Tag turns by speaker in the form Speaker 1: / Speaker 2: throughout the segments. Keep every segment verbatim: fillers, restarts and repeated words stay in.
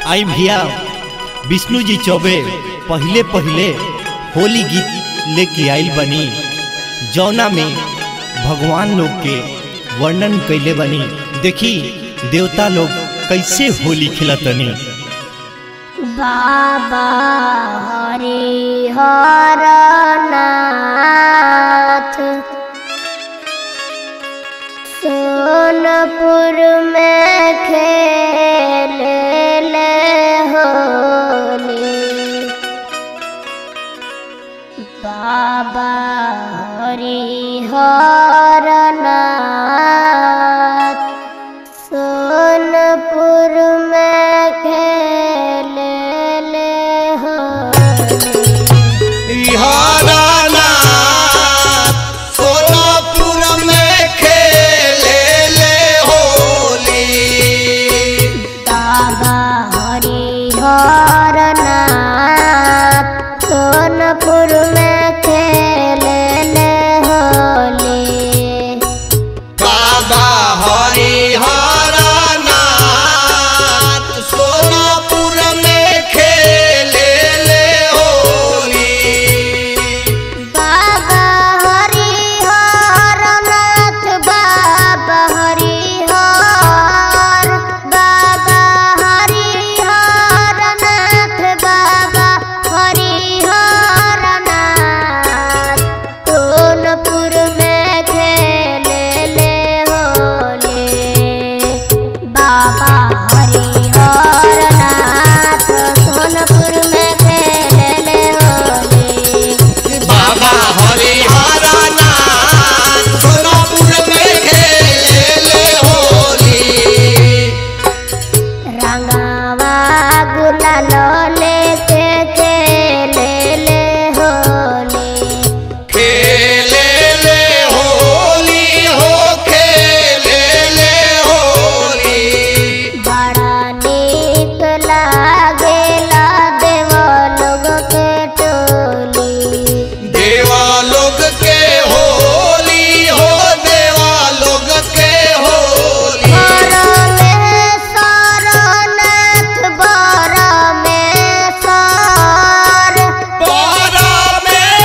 Speaker 1: आई भैया विष्णु जी चौबे पहले पहले होली गीत लेके आइल बनी, जौना में भगवान लोग के वर्णन कैले बनी। देखी देवता लोग कैसे होली खिलतनी।
Speaker 2: बाबा हरिहर नाथ सोनपुर में खेले ले होली। बाबा हरिहर नाथ सोनपुर में खेले ले होली।
Speaker 3: सोनपुर में खेले ले होली।
Speaker 2: बाबा हरिहर नाथ सोनपुर में खेले ले होली।
Speaker 3: बाबा हरिहर नाथ सोनपुर में खेले ले होली।
Speaker 2: बाबा हरिहर नाथ बाबा हरिहर बाबा हरिहर नाथ बाबा हरिहर नाथ सोनपुर में खेले ले होली। बाबा हरिहर नाथ सोनपुर में खेले ले होली।
Speaker 3: बाबा हरिहर नाथ सोनपुर में खेले ले होली।
Speaker 2: रंगावा गुलाल लेके खेले ले होली।
Speaker 3: खेले ले होली हो खेले ले होली।
Speaker 2: बड़ा नीक लागेला देवा लोग के टोली।
Speaker 3: देवा लोग के होली हो देवा लोग के होली।
Speaker 2: बर में सरनाथ बर में सर
Speaker 3: बारा में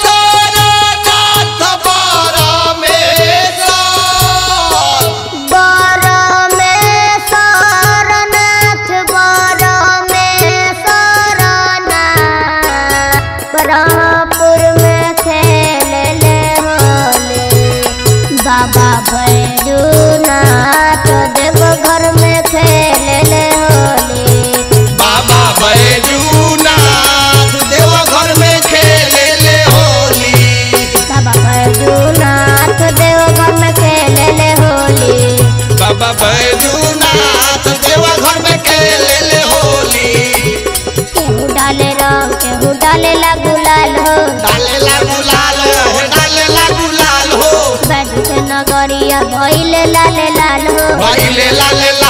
Speaker 3: सरनाथ बारा में सर।
Speaker 2: बर में सरनाथ बर में सरनाथ ब्रह्मपुर में खेले ले होली। बाबा बैजूनाथ देवघर में खेले ले होली।
Speaker 3: बाबा बैजूनाथ देवघर में खेले ले होली।
Speaker 2: बाबा बैजूनाथ देवघर में खेले ले होली।
Speaker 3: बाबा बैजूनाथ देवघर में खेले ले होली।
Speaker 2: केहू डाले रंग केहू डाले ला गुलाल हो।
Speaker 3: डाले ला गुलाल हो डाले ला गुलाल हो।
Speaker 2: बैजू के नगरिया भइले लाले लाल हो।
Speaker 3: भाई ले ला ले ला